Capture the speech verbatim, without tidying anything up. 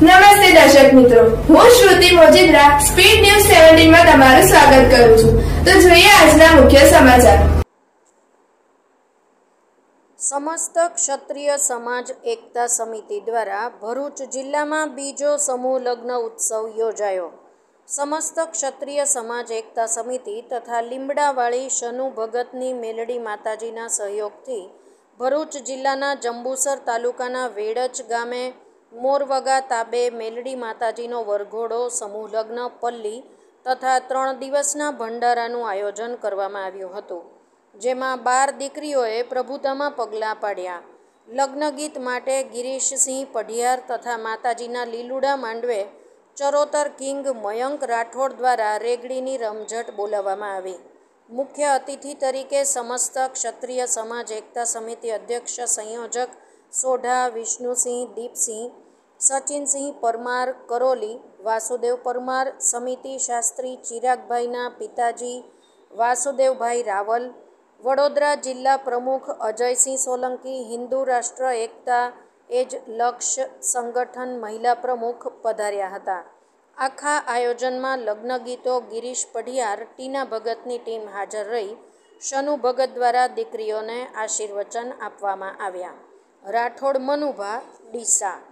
નમસ્તે દર્શક મિત્રો, હું શ્રુતિ મોજીદ્રા સ્પીડ ન્યૂઝ સત્તર માં તમારું સ્વાગત કરું છું। તો જોઈએ આજના મુખ્ય સમાચાર। સમસ્ત ક્ષત્રિય સમાજ એકતા સમિતિ દ્વારા ભરૂચ જિલ્લામાં બીજો સમૂહ લગ્ન ઉત્સવ યોજાયો। સમસ્ત ક્ષત્રિય સમાજ એકતા સમિતિ તથા લીમડાવાળી શનુ ભગતની મેલડી માતાજીના સહયોગથી ભરૂચ જિલ્લાના જંબુસર તાલુકાના વેડજ ગામે મોરવગા તાબે મેલડી માતાજીનો વરઘોડો સમૂહ લગ્ન પલ્લી તથા ત્રણ દિવસના ભંડારાનું આયોજન કરવામાં આવ્યું હતું, જેમાં બાર દીકરીઓએ પ્રભુતામાં પગલાં પાડ્યા। લગ્ન ગીત માટે ગિરીશસિંહ પઢિયાર તથા માતાજીના લીલુડા માંડવે ચરોતર કિંગ મયંક રાઠોડ દ્વારા રેગડીની રમઝટ બોલાવવામાં આવી। મુખ્ય અતિથિ તરીકે સમસ્ત ક્ષત્રિય સમાજ એકતા સમિતિ અધ્યક્ષ સંયોજક સોઢા વિષ્ણુસિંહ દીપસિંહ, સચિનસિંહ પરમાર કરોલી, વાસુદેવ પરમાર, સમિતિ શાસ્ત્રી ચિરાગભાઈના પિતાજી વાસુદેવભાઈ રાવલ, વડોદરા જિલ્લા પ્રમુખ અજયસિંહ સોલંકી, હિન્દુ રાષ્ટ્ર એકતા એજ લક્ષ્ય સંગઠન મહિલા પ્રમુખ પધાર્યા હતા। આખા આયોજનમાં લગ્ન ગીતો ગિરીશ પઢિયાર, ટીના ભગતની ટીમ હાજર રહી શનુ ભગત દ્વારા દીકરીઓને આશીર્વચન આપવામાં આવ્યા। રાઠોડ મનુભા, ડીસા।